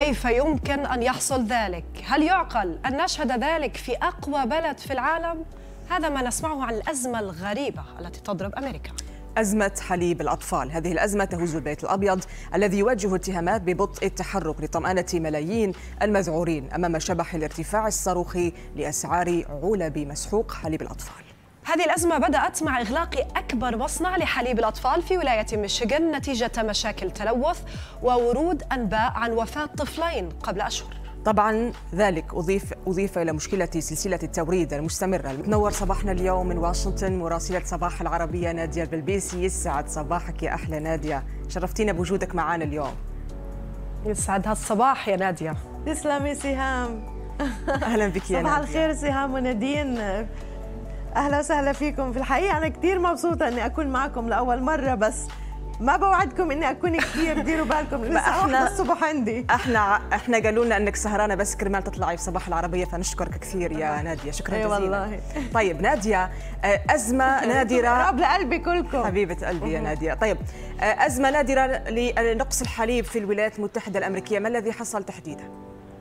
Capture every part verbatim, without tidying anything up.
كيف يمكن أن يحصل ذلك؟ هل يعقل أن نشهد ذلك في أقوى بلد في العالم؟ هذا ما نسمعه عن الأزمة الغريبة التي تضرب أمريكا. أزمة حليب الأطفال. هذه الأزمة تهز البيت الأبيض الذي يواجه اتهامات ببطء التحرك لطمأنة ملايين المذعورين أمام شبح الارتفاع الصاروخي لأسعار علب مسحوق حليب الأطفال. هذه الأزمة بدأت مع إغلاق أكبر مصنع لحليب الأطفال في ولاية ميشيغان نتيجة مشاكل تلوث وورود أنباء عن وفاة طفلين قبل أشهر. طبعا ذلك أضيف أضيف إلى مشكلة سلسلة التوريد المستمرة. تنور صباحنا اليوم من واشنطن مراسلة صباح العربية نادية البلبيسي. يسعد صباحك يا أحلى نادية، شرفتينا بوجودك معنا اليوم. يسعد هالصباح يا نادية. تسلمي سهام. أهلا بك يا نادية. صباح الخير سهام ونادين، أهلا وسهلا فيكم. في الحقيقة أنا كثير مبسوطة إني أكون معكم لأول مرة، بس ما بوعدكم اني اكون كثير، ديروا بالكم لسه احنا الصبح عندي. احنا احنا قالوا لنا انك سهرانه بس كرمال تطلعي في صباح العربيه، فنشكرك كثير يا ناديه، شكرا أي جزيلا. والله. طيب ناديه، ازمه نادره رب لقلبي كلكم حبيبه قلبي يا ناديه. طيب ازمه نادره لنقص الحليب في الولايات المتحده الامريكيه، ما الذي حصل تحديدا؟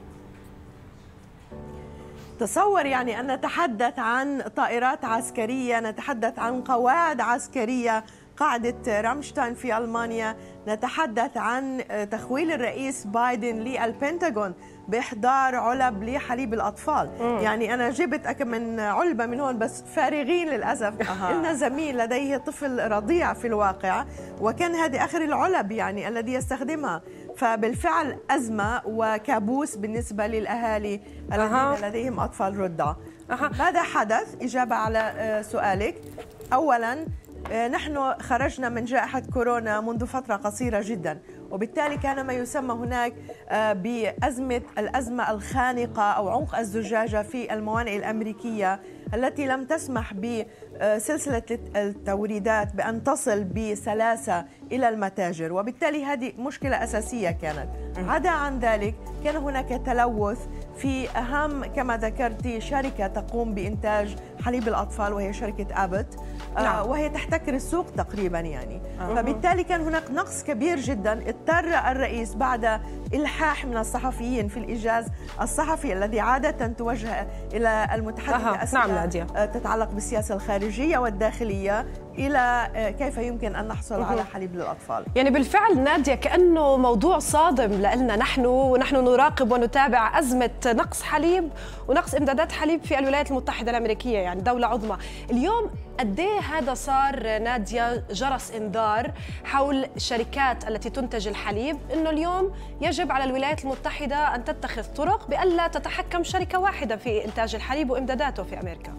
تصور يعني أن نتحدث عن طائرات عسكرية، نتحدث عن قواعد عسكرية، قاعدة رامشتاين في ألمانيا، نتحدث عن تخويل الرئيس بايدن للبنتاغون بإحضار علب لحليب الأطفال. مم. يعني أنا جبت أكم من علبة من هون بس فارغين للأسف. أه. إلنا زميل لديه طفل رضيع في الواقع، وكان هذه آخر العلب يعني الذي يستخدمها. فبالفعل أزمة وكابوس بالنسبة للأهالي الذين أه. لديهم أطفال رضع. أه. ماذا حدث؟ إجابة على سؤالك. أولاً نحن خرجنا من جائحة كورونا منذ فترة قصيرة جدا، وبالتالي كان ما يسمى هناك بأزمة الأزمة الخانقة أو عنق الزجاجة في الموانئ الأمريكية التي لم تسمح بسلسلة التوريدات بأن تصل بسلاسة إلى المتاجر، وبالتالي هذه مشكلة أساسية كانت. عدا عن ذلك كان هناك تلوث في أهم كما ذكرتي شركة تقوم بإنتاج حليب الأطفال وهي شركة آبت. نعم. وهي تحتكر السوق تقريبا يعني. أه. فبالتالي كان هناك نقص كبير جدا. اضطر الرئيس بعد إلحاح من الصحفيين في الإيجاز الصحفي الذي عادة توجه إلى المتحدث أه. نعم تتعلق بالسياسة الخارجية والداخلية إلى كيف يمكن أن نحصل على حليب للأطفال. يعني بالفعل نادية كأنه موضوع صادم لنا نحن، ونحن نراقب ونتابع أزمة نقص حليب ونقص إمدادات حليب في الولايات المتحدة الأمريكية، يعني دولة عظمى. اليوم قد ايه هذا صار نادية جرس إنذار حول الشركات التي تنتج الحليب، إنه اليوم يجب على الولايات المتحدة أن تتخذ طرق بألا تتحكم شركة واحدة في إنتاج الحليب وإمداداته في أمريكا.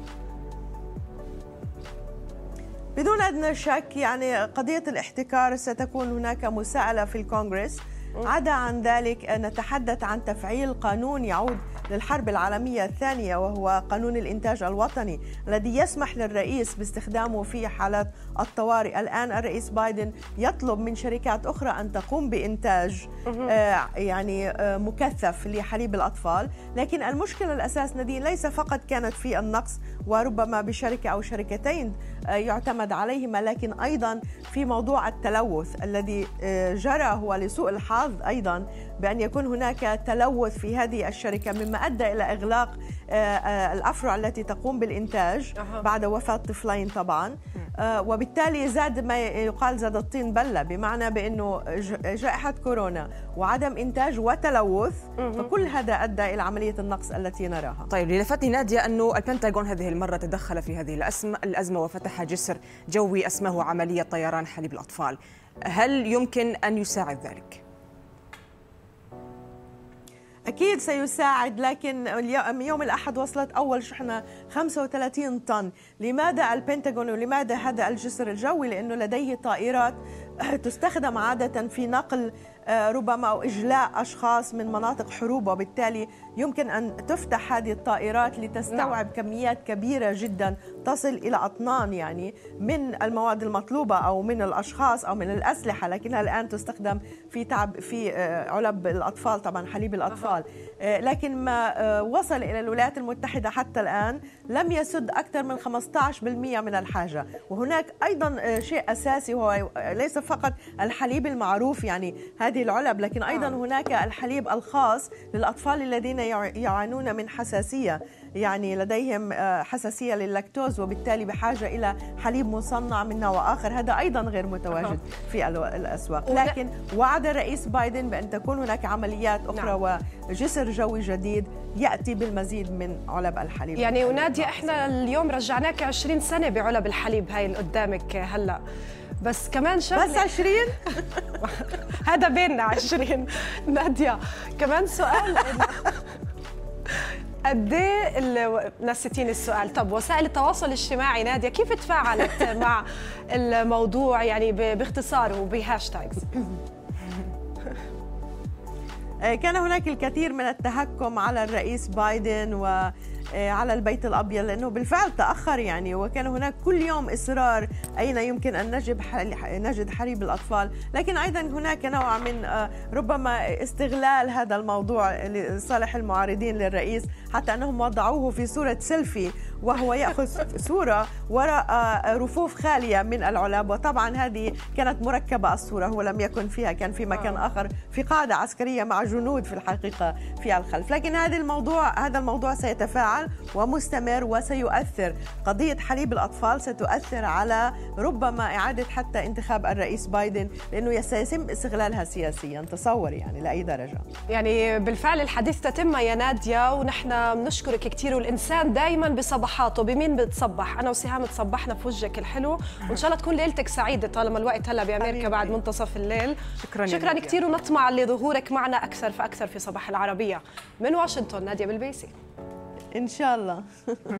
بدون أدنى شك يعني قضية الاحتكار ستكون هناك مساءلة في الكونغرس. عدا عن ذلك نتحدث عن تفعيل قانون يعود للحرب العالمية الثانية، وهو قانون الإنتاج الوطني الذي يسمح للرئيس باستخدامه في حالات الطوارئ. الآن الرئيس بايدن يطلب من شركات أخرى أن تقوم بإنتاج آه يعني آه مكثف لحليب الأطفال، لكن المشكلة الأساس نادين ليس فقط كانت في النقص وربما بشركة أو شركتين آه يعتمد عليهما، لكن أيضا في موضوع التلوث الذي آه جرى هو لسوء الحظ أيضا بأن يكون هناك تلوث في هذه الشركة، مما أدى إلى إغلاق الأفرع التي تقوم بالإنتاج بعد وفاة طفلين طبعا. وبالتالي زاد ما يقال زاد الطين بلة، بمعنى بأنه جائحة كورونا وعدم إنتاج وتلوث، فكل هذا أدى إلى عملية النقص التي نراها. طيب لفتني نادية أنه البنتاغون هذه المرة تدخل في هذه الأزمة وفتح جسر جوي اسمه عملية طيران حليب الأطفال، هل يمكن أن يساعد ذلك؟ أكيد سيساعد، لكن يوم الأحد وصلت أول شحنة خمسة وثلاثين طن. لماذا البنتاغون ولماذا هذا الجسر الجوي؟ لأنه لديه طائرات تستخدم عادة في نقل ربما أو إجلاء أشخاص من مناطق حروب، وبالتالي يمكن أن تفتح هذه الطائرات لتستوعب نعم. كميات كبيرة جدا تصل إلى أطنان يعني من المواد المطلوبة أو من الأشخاص أو من الأسلحة، لكنها الآن تستخدم في تعب في علب الأطفال، طبعا حليب الأطفال. لكن ما وصل إلى الولايات المتحدة حتى الآن لم يسد أكثر من خمسة عشر بالمئة من الحاجة. وهناك أيضا شيء أساسي هو ليس فقط الحليب المعروف، يعني هذه هذه العلب، لكن أيضا هناك الحليب الخاص للأطفال الذين يعانون من حساسية، يعني لديهم حساسية لللاكتوز وبالتالي بحاجة إلى حليب مصنع من نوع آخر، هذا أيضا غير متواجد في الأسواق. لكن وعد الرئيس بايدن بأن تكون هناك عمليات أخرى وجسر جوي جديد يأتي بالمزيد من علب الحليب. يعني ونادية احنا اليوم رجعناك عشرين سنة بعلب الحليب هاي اللي قدامك هلا، بس كمان شغله بس عشرين هذا بيننا عشرين. نادية كمان سؤال، قد ايه نسيتيني السؤال. طب وسائل التواصل الاجتماعي نادية كيف تفاعلت مع الموضوع يعني باختصار وبهاشتاجز؟ كان هناك الكثير من التهكم على الرئيس بايدن وعلى البيت الأبيض لأنه بالفعل تأخر يعني، وكان هناك كل يوم إصرار أين يمكن أن نجد نجد حليب الأطفال، لكن أيضا هناك نوع من ربما استغلال هذا الموضوع لصالح المعارضين للرئيس، حتى أنهم وضعوه في صورة سيلفي وهو يأخذ صورة وراء رفوف خالية من العلب، وطبعا هذه كانت مركبة الصورة، هو لم يكن فيها، كان في مكان آخر في قاعدة عسكرية مع جنود في الحقيقة في الخلف. لكن هذا الموضوع هذا الموضوع سيتفاعل ومستمر وسيؤثر، قضية حليب الأطفال ستؤثر على ربما إعادة حتى انتخاب الرئيس بايدن، لأنه سيتم استغلالها سياسيا. تصور يعني لأي درجة. يعني بالفعل الحديث تتم يا نادية، ونحن بنشكرك كثير، والإنسان دائما بصباحاته. بمين بتصبح؟ أنا وسهام تصبحنا في وجهك الحلو، وإن شاء الله تكون ليلتك سعيدة طالما الوقت هلا بأمريكا بعد منتصف الليل. شكرا شكرا كثير، ونطمع لظهورك معنا أكثر فأكثر في صباح العربية. من واشنطن نادية بالبيسي. إن شاء الله.